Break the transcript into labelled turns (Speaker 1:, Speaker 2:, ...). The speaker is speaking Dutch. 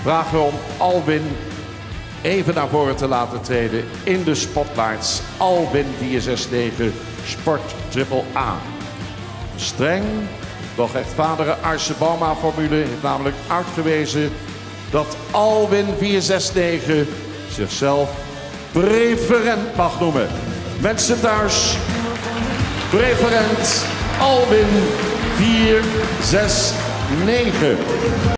Speaker 1: vragen om Alwin even naar voren te laten treden in de spotlights. Alwin 469 Sport Triple A. Streng, doch rechtvaardige Arce Bauma-formule heeft namelijk uitgewezen dat Alwin 469 zichzelf preferent mag noemen. Mensen thuis, preferent Alwin 469.